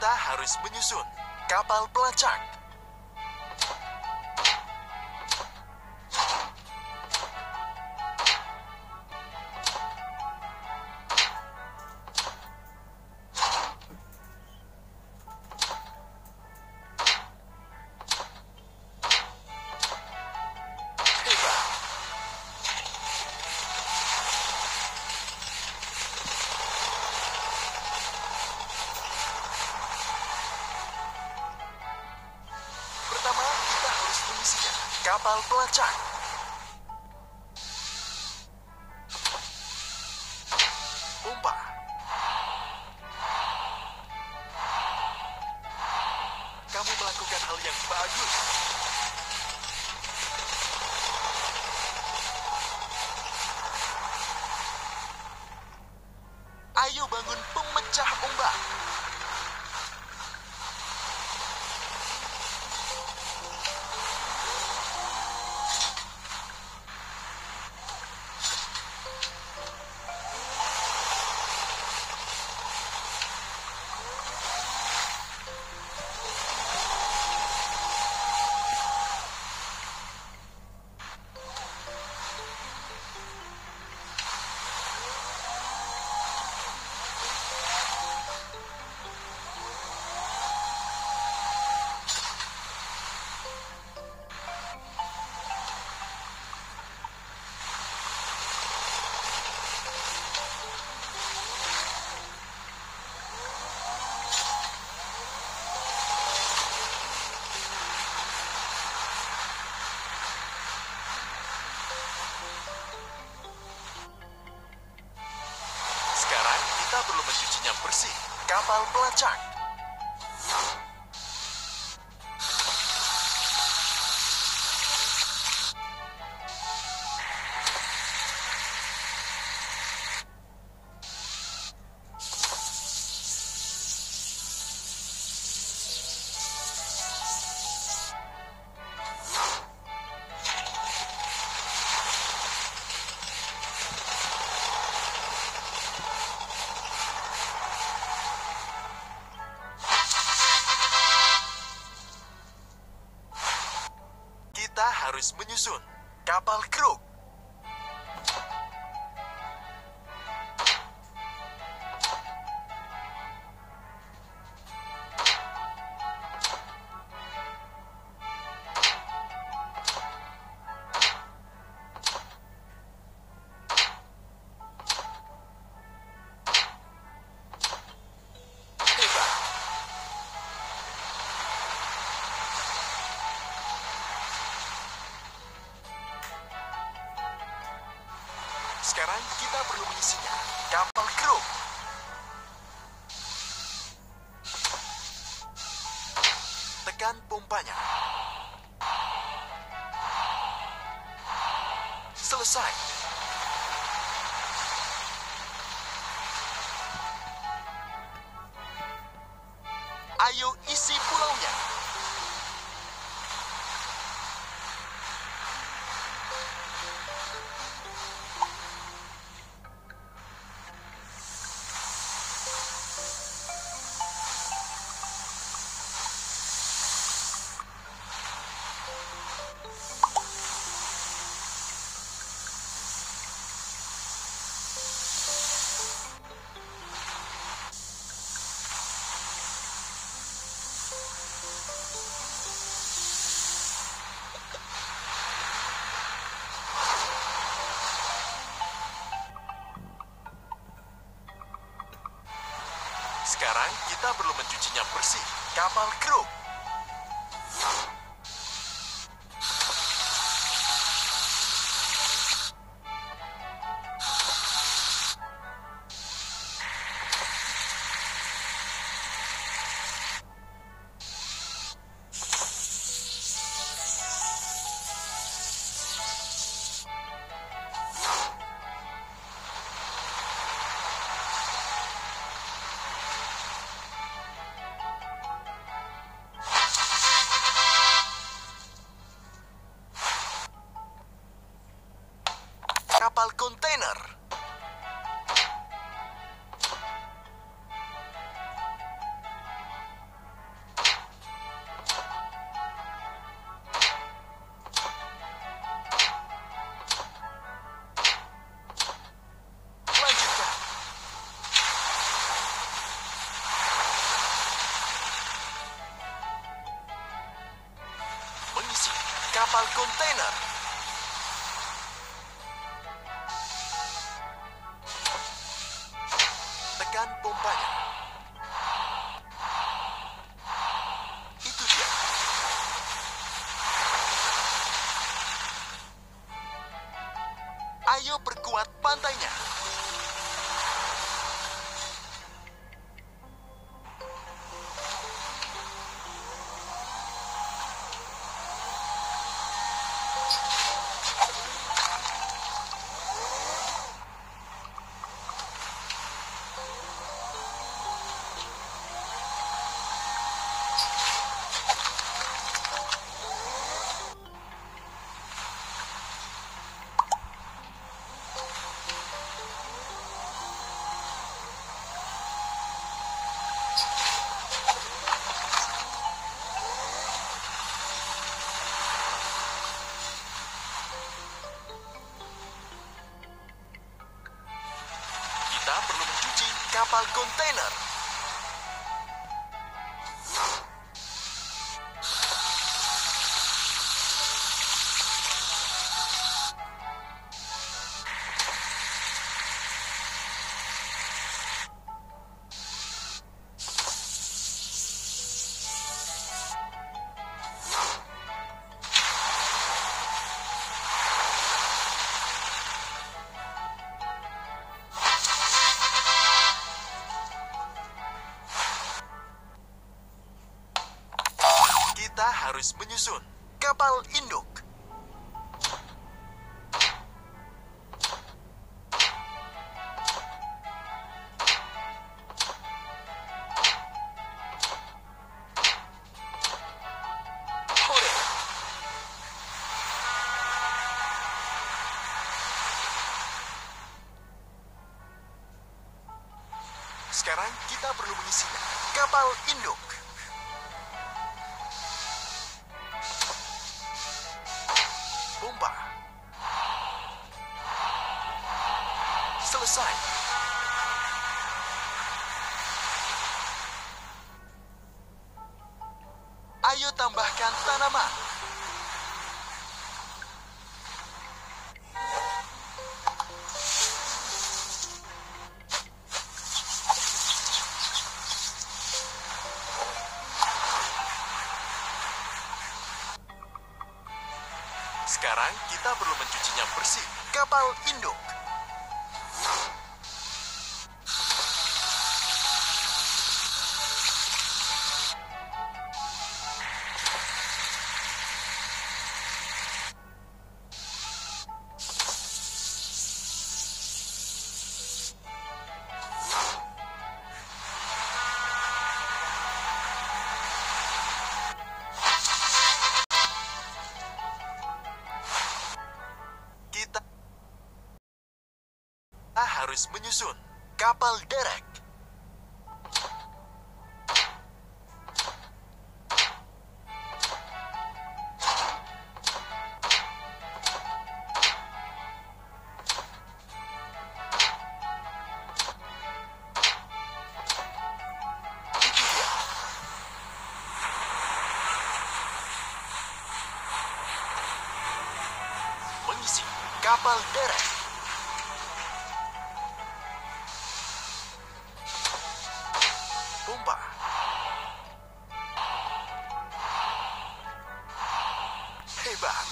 kita harus menyusun kapal pelacak. Pertama, kita harus mengisinya kapal pelacak. Pompa. Kamu melakukan hal yang bagus. Ayo bangun pemecah ombak. Sekarang kita perlu mencucinya bersih. Kapal pelacak. Kita harus menyusun kapal kruk. Hebat. Sekarang kita perlu mengisinya kapal kruk. Tekan pompanya. Selesai. Ayo isi pulaunya. Sekarang kita perlu mencucinya bersih. Kapal kruk. Kapal kontainer. kapal kontainer. Tekan pompanya. Itu dia. Ayo perkuat pantainya. Kita perlu mencuci kapal kontainer. Kita harus menyusun kapal induk. Hore. Sekarang kita perlu mengisinya. Kapal induk. Pompa. Selesai. Ayo tambahkan tanaman. Sekarang kita perlu mencucinya bersih. Kapal induk. Kita harus menyusun kapal derek. Itu dia. Mengisi kapal derek. Pompa. Hebat.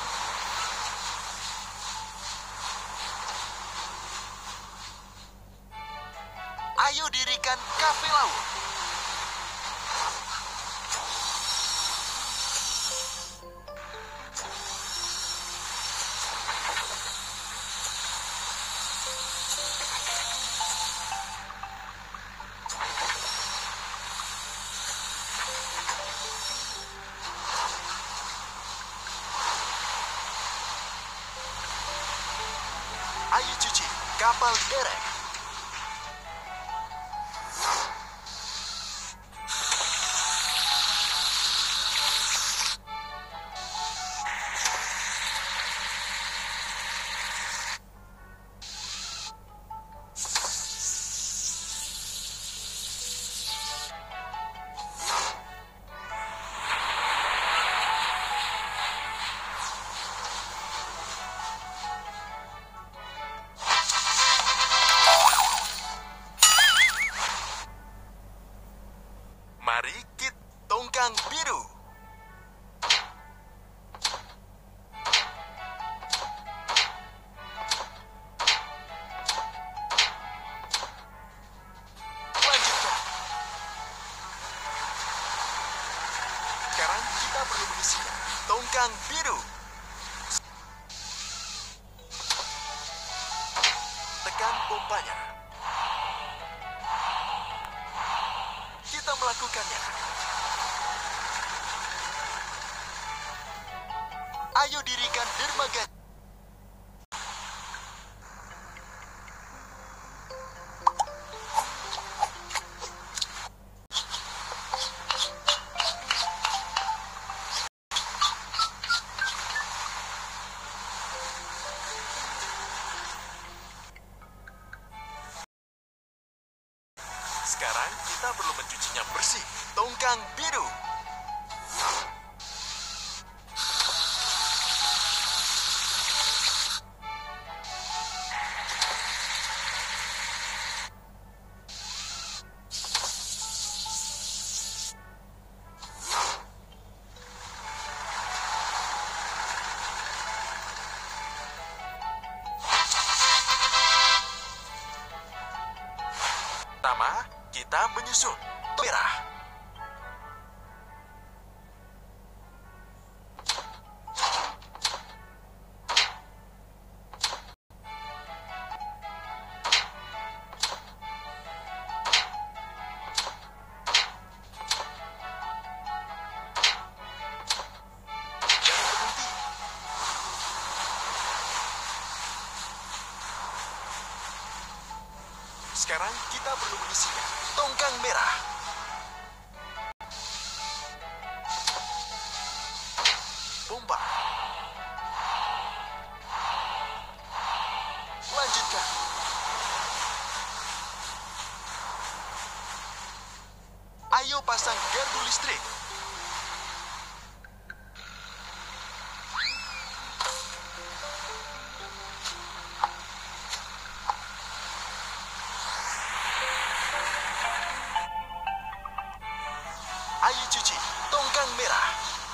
Ayo dirikan kafe laut. Ayo cuci kapal derek. Mari kita tongkang biru. Lanjutkan. Sekarang kita perlu mengisinya. Tongkang biru. Tekan pompanya. Kita melakukannya. Ayo dirikan dermaga. Sekarang kita perlu mencucinya bersih. Tongkang biru. Pertama, kita menyusun merah. Jangan berhenti. Sekarang kita perlu mengisinya. Tongkang merah. Pompa. Lanjutkan. Ayo pasang gardu listrik. Ayo cuci tongkang merah.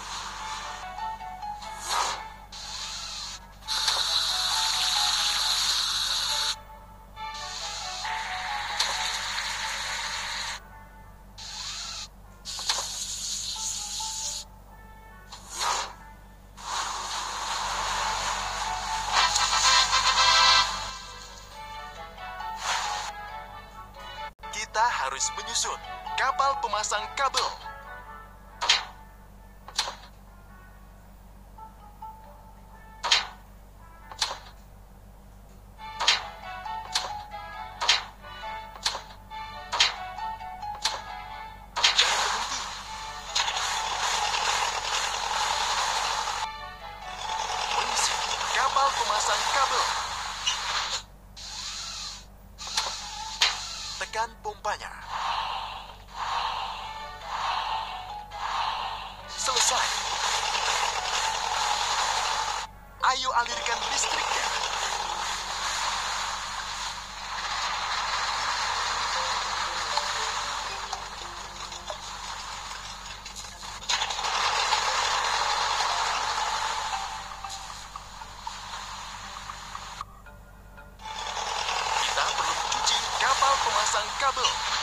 Kita harus menyusun kapal pemasang kabel. Kapal pemasang kabel. Tekan pompanya. Selesai. Ayo alirkan listriknya. Kita perlu mencuci kapal pemasang kabel.